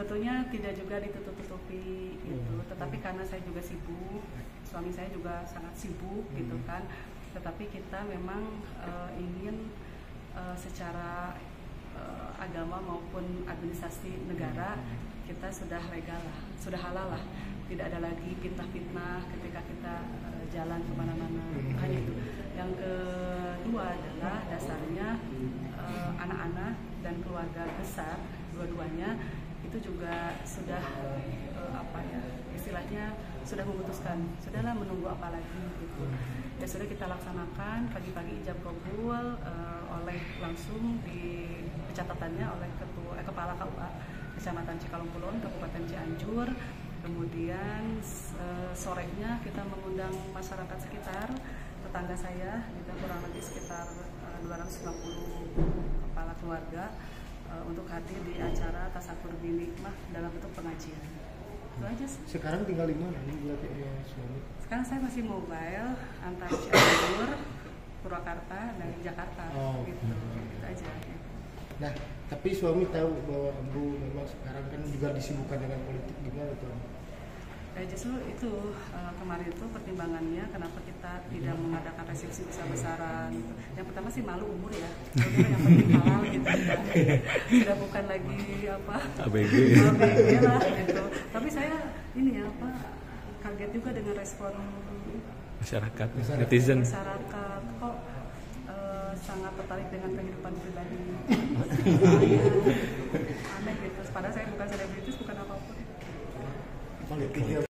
sebetulnya tidak juga ditutup-tutupi gitu, tetapi karena saya juga sibuk, suami saya juga sangat sibuk gitu kan, tetapi kita memang ingin secara agama maupun administrasi negara kita sudah legal lah, sudah halal lah, tidak ada lagi fitnah-fitnah ketika kita jalan kemana-mana, hanya itu. Yang kedua adalah dasarnya anak-anak dan keluarga besar dua-duanya itu juga sudah istilahnya sudah memutuskan, sudahlah menunggu apa lagi gitu. Ya sudah kita laksanakan pagi-pagi ijab kabul oleh langsung di pencatatannya oleh kepala KUA Kecamatan Cikalongkulon Kabupaten Cianjur. Kemudian sorenya kita mengundang masyarakat sekitar, tetangga saya, kita kurang lebih sekitar 250 kepala keluarga untuk hadir di acara Tasakur Binikmah dalam bentuk pengajian. Itu aja sih. Sekarang tinggal di mana nih suami? Sekarang saya masih mobile antara Cianjur, Purwakarta, dan Jakarta. Gitu aja. Nah, tapi suami tahu bahwa Bu memang sekarang kan juga disibukkan dengan politik, gimana tuh? Ya justru itu kemarin itu pertimbangannya kenapa kita tidak mengadakan resepsi besar-besaran gitu. Yang pertama sih malu umur ya, yang penting halal gitu ya. Sudah bukan lagi ABG lah gitu. Tapi saya ini kaget juga dengan respon masyarakat, netizen. Masyarakat kok sangat tertarik dengan kehidupan pribadi. Aneh gitu. Padahal saya bukan selebritis, bukan apapun.